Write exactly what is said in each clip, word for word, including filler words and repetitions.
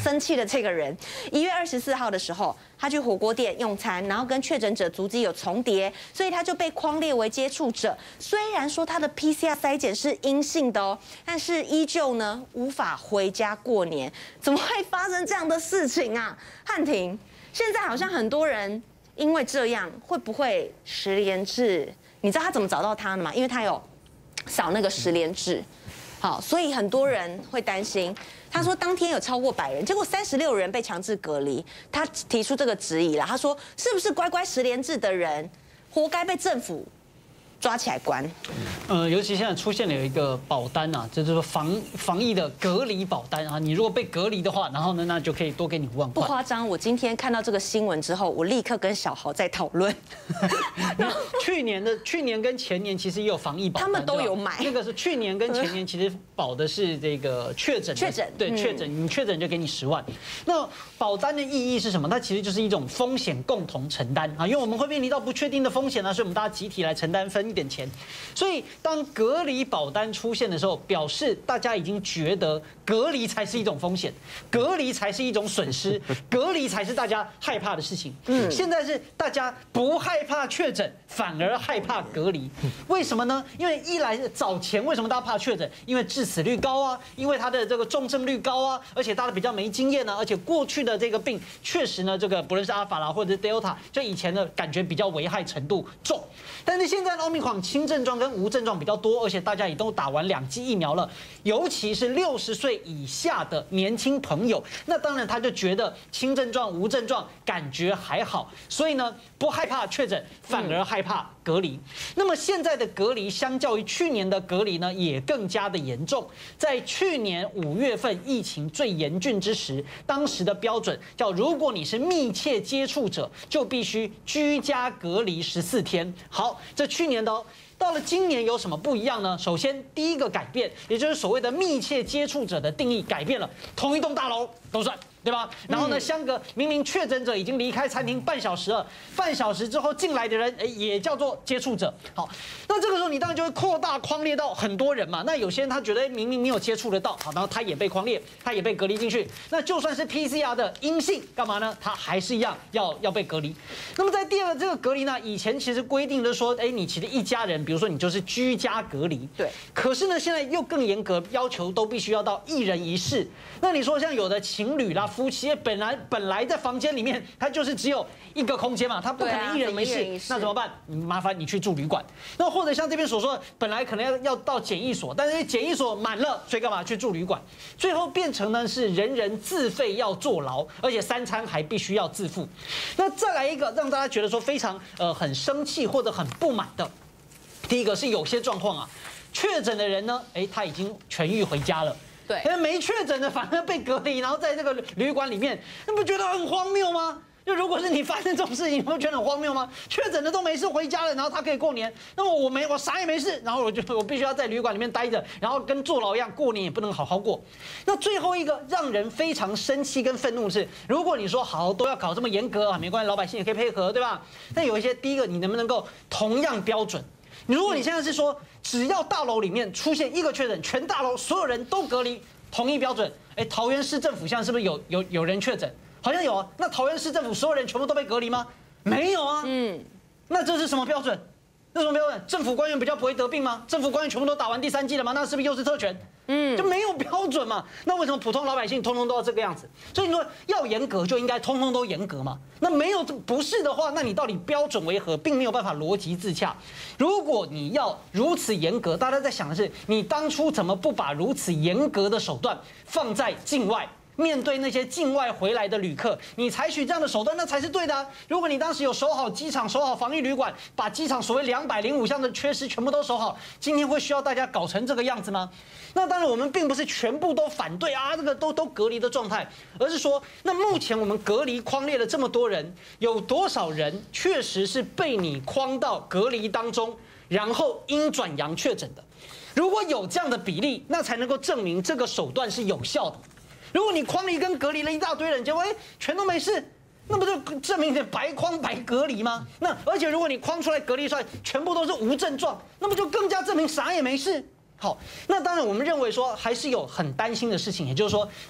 生气的这个人，一月二十四号的时候，他去火锅店用餐，然后跟确诊者足迹有重叠，所以他就被匡列为接触者。虽然说他的 P C R 筛检是阴性的哦，但是依旧呢无法回家过年。怎么会发生这样的事情啊？汉庭，现在好像很多人因为这样，会不会实联制？你知道他怎么找到他的吗？因为他有扫那个实联制。好，所以很多人会担心。他说当天有超过百人，结果三十六人被强制隔离。他提出这个质疑了，他说是不是乖乖实联制的人，活该被政府抓起来关？ 呃，尤其现在出现了有一个保单啊，这就是防防疫的隔离保单啊。你如果被隔离的话，然后呢，那就可以多给你五万块。 不夸张，我今天看到这个新闻之后，我立刻跟小豪在讨论。 去年的去年跟前年其实也有防疫保单， 他们都有买。 那个是去年跟前年其实保的是这个确诊， 确诊对确诊，你确诊就给你十万。那保单的意义是什么？它其实就是一种风险共同承担啊，因为我们会面临到不确定的风险呢，所以我们大家集体来承担，分一点钱。所以当隔离保单出现的时候，表示大家已经觉得隔离才是一种风险，隔离才是一种损失，隔离才是大家害怕的事情。嗯，现在是大家不害怕确诊，反而害怕隔离。为什么呢？因为一来早前为什么大家怕确诊？因为致死率高啊，因为它的这个重症率高啊，而且大家比较没经验呢、啊，而且过去的这个病确实呢，这个不论是阿法啦或者是 Delta， 就以前的感觉比较危害程度重。但是现在的奥密克戎轻症状跟无症状比较多，而且大家也都打完两剂疫苗了，尤其是六十岁以下的年轻朋友，那当然他就觉得轻症状、无症状感觉还好，所以呢不害怕确诊，反而害怕隔离。那么现在的隔离相较于去年的隔离呢，也更加的严重。在去年五月份疫情最严峻之时，当时的标准叫，如果你是密切接触者，就必须居家隔离十四天。好，这去年的哦。到了今年有什么不一样呢？首先，第一个改变，也就是所谓的密切接触者的定义改变了，同一栋大楼都算。对吧？然后呢，相隔明明确诊者已经离开餐厅半小时了，半小时之后进来的人，哎，也叫做接触者。好，那这个时候你当然就会扩大匡列到很多人嘛。那有些人他觉得明明没有接触得到，好，然后他也被匡列，他也被隔离进去。那就算是 P C R 的阴性，干嘛呢？他还是一样要要被隔离。那么在第二个这个隔离呢，以前其实规定的说，哎，你其实一家人，比如说你就是居家隔离， 对。 可是呢，现在又更严格，要求都必须要到一人一室。那你说像有的情侣啦。夫妻本来本来在房间里面，他就是只有一个空间嘛，他不可能一人一室，那怎么办？麻烦你去住旅馆。那或者像这边所说的，本来可能要要到检疫所，但是检疫所满了，所以干嘛去住旅馆？最后变成呢是人人自费要坐牢，而且三餐还必须要自付。那再来一个让大家觉得说非常呃很生气或者很不满的，第一个是有些状况啊，确诊的人呢，哎他已经痊愈回家了。对，没确诊的反而被隔离，然后在这个旅馆里面，那不觉得很荒谬吗？就如果是你发生这种事情，你会觉得很荒谬吗？确诊的都没事回家了，然后他可以过年，那么我没，我啥也没事，然后我就我必须要在旅馆里面待着，然后跟坐牢一样，过年也不能好好过。那最后一个让人非常生气跟愤怒的是，如果你说好都要搞这么严格啊，没关系，老百姓也可以配合，对吧？但有一些，第一个你能不能够同样标准？如果你现在是说，只要大楼里面出现一个确诊，全大楼所有人都隔离，同一标准。哎，桃园市政府现在是不是有有有人确诊？好像有啊。那桃园市政府所有人全部都被隔离吗？没有啊。嗯，那这是什么标准？那什么标准？政府官员比较不会得病吗？政府官员全部都打完第三剂了吗？那是不是又是特权？嗯，就没有标准嘛。那为什么普通老百姓通通都要这个样子？所以你说要严格就应该通通都严格嘛？那没有不是的话，那你到底标准为何，并没有办法逻辑自洽。如果你要如此严格，大家在想的是，你当初怎么不把如此严格的手段放在境外？面对那些境外回来的旅客，你采取这样的手段，那才是对的啊！如果你当时有守好机场、守好防疫旅馆，把机场所谓两百零五项的缺失全部都守好，今天会需要大家搞成这个样子吗？那当然，我们并不是全部都反对啊，这个都都隔离的状态，而是说，那目前我们隔离匡列了这么多人，有多少人确实是被你匡到隔离当中，然后阴转阳确诊的？如果有这样的比例，那才能够证明这个手段是有效的。如果你匡离跟隔离了一大堆人，结果哎全都没事，那不就证明你白匡白隔离吗？那而且如果你匡出来隔离出来全部都是无症状，那不就更加证明啥也没事？好，那当然我们认为说还是有很担心的事情，也就是说，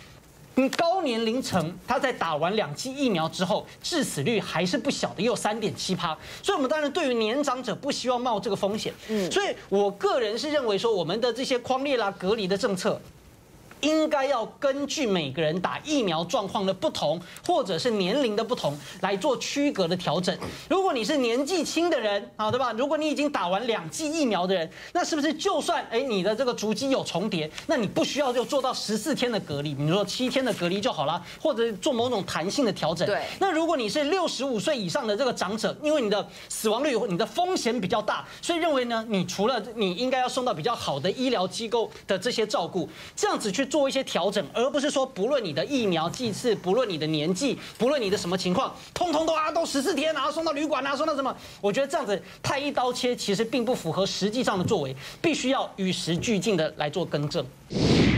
你高年龄层，他在打完两剂疫苗之后，致死率还是不小的，也有三点七趴。所以，我们当然对于年长者不希望冒这个风险。嗯，所以我个人是认为说，我们的这些匡列啦、隔离的政策，应该要根据每个人打疫苗状况的不同，或者是年龄的不同来做区隔的调整。如果你是年纪轻的人，啊，对吧？如果你已经打完两剂疫苗的人，那是不是就算哎你的这个足迹有重叠，那你不需要就做到十四天的隔离，你说七天的隔离就好了，或者做某种弹性的调整？ 对。 那如果你是六十五岁以上的这个长者，因为你的死亡率、你的风险比较大，所以认为呢，你除了你应该要送到比较好的医疗机构的这些照顾，这样子去做一些调整，而不是说不论你的疫苗剂次，不论你的年纪，不论你的什么情况，通通都啊都十四天啊，送到旅馆啊，送到什么？我觉得这样子太一刀切，其实并不符合实际上的作为，必须要与时俱进的来做更正。